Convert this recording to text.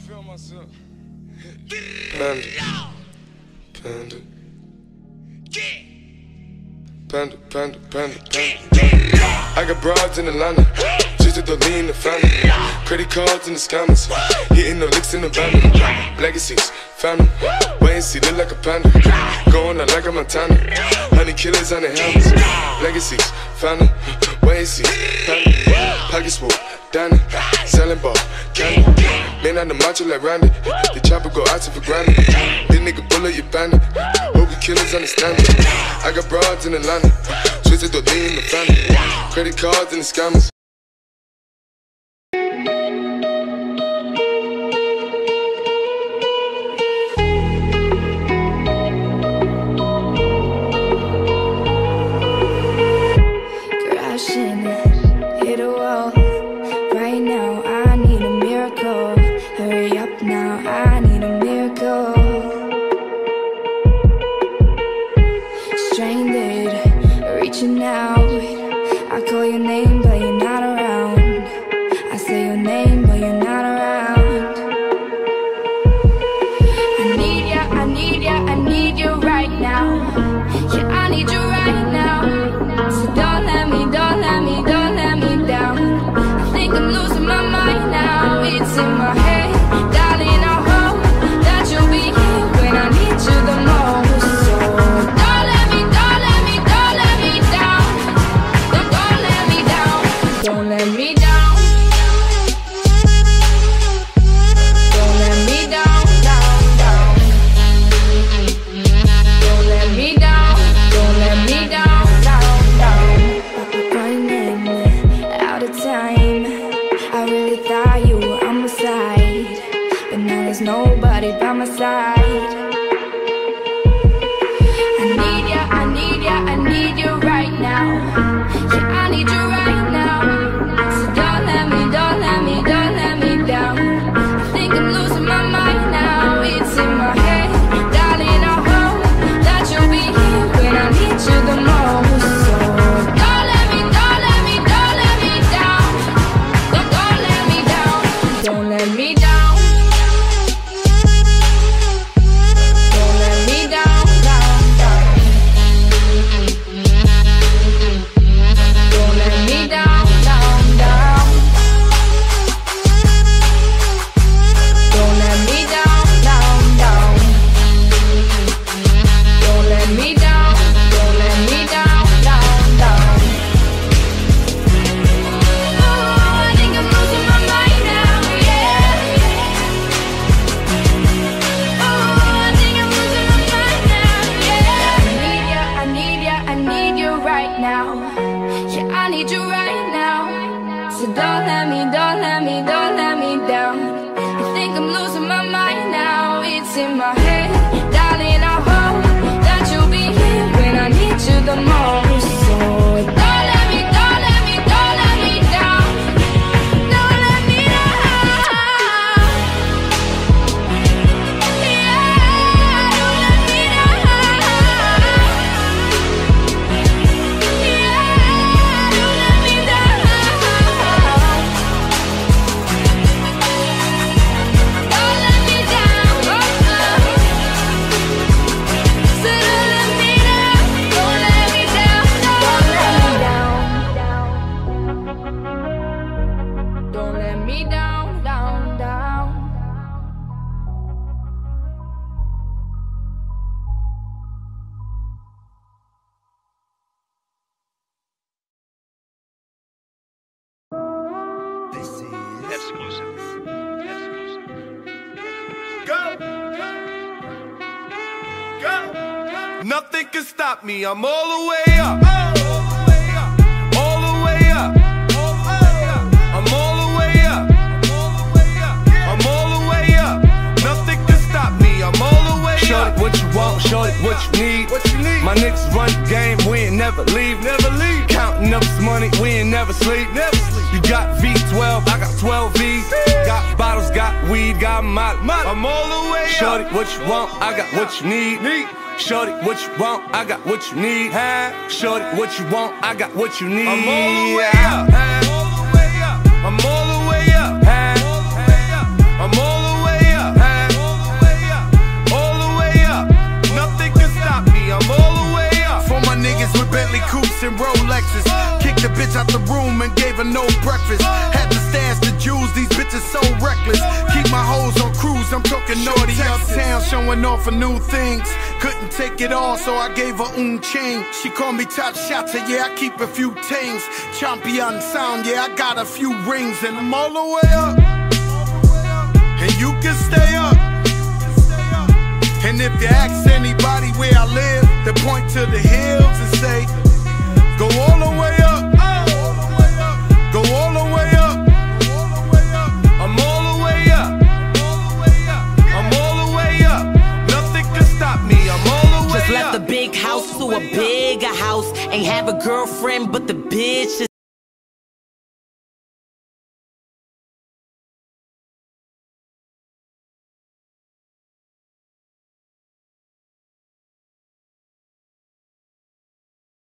feel myself. Panda. Panda, panda, panda, panda. I got broads in Atlanta, just to lean the family. Credit cards in the scammers, hitting the licks in the van. Legacies, family, wait and see, look like a panda. Going out like a Montana, honey killers on the helmets. Legacies, family, wait and see, family. Pocket swoop, Danny, selling ball, candy. Man on the macho like Randy, the chopper go out to for granted. This nigga bullet, you bandit. Hope you killers understand it. I got broads in Atlanta, twisted the lean in the family. Credit cards and the scammers. Crashing, hit a wall. Right now, I need a miracle. Hurry up now, I need a miracle. Stranded, reaching out. I call your name, but you're not around. I say your name, but you're not around. I need ya, I need ya, I need you right now. Yeah, I need you right now. So don't let me down. I think I'm losing my mind now. It's in my head, darling, I hope that you'll be here when I need you the most. So don't let me down. Don't let me down. Don't let me down. Don't let me down, down. Don't let me down. Don't let me down, down. Running out of time. I really thought you were on my side, but now there's nobody by my side. I need ya, I need ya, I need you right now. Yeah, I need you right now. So don't let me down. I think I'm losing my mind now. It's in my head, darling, I hope that you'll be here when I need you the most. So don't let me down. Don't let me down. Don't let me down. Don't let me down, down. Don't let me down, down. Don't let me down, down. Don't let me down, down. Oh, I think I'm losing my mind now, yeah. Oh, I think I'm losing my mind now, yeah. I need you right now. Yeah, I need you right now. So don't let me down. I think I'm losing my mind now. It's in my head, darling, I hope that you'll be here when I need you the most. So don't let me down. Don't let me down. Yeah, don't let me down. Yeah, don't let me down. Don't let me down. So don't let me down. Don't let me down. Don't let me down, down. Exclusive. Go! Nothing can stop me, I'm all the way up. All the way up. I'm all the way up. I'm all the way up. Nothing can stop me, I'm all the way up. Shorty, what you want, shorty, what you need. My niggas run the game, we ain't never leave. Counting up this money, we ain't never sleep. You got V12, I got 12 V's. Got bottles, got weed, got molly. I'm all the way up. Shorty, what you want, I got what you need. Shorty, what you want, I got what you need. Shorty, what you want, I got what you need. I'm all the way up. I'm all the way up. I'm all the way coupes and Rolexes. Kicked the bitch out the room and gave her no breakfast. Had to stash the jewels, these bitches so reckless. Keep my hoes on cruise, I'm talking naughty uptown, showing off for new things. Couldn't take it all, so I gave her chain. She called me top shotter, yeah, I keep a few tings. Champion sound, yeah, I got a few rings. And I'm all the way up, and you can stay up. And if you ask anybody where I live, they point to the hills and say, go all the way up, go all the way up. I'm all the way up, I'm all the way up. Nothing can stop me, I'm all the way up. Just left the big house to a bigger house. Ain't have a girlfriend, but the bitch is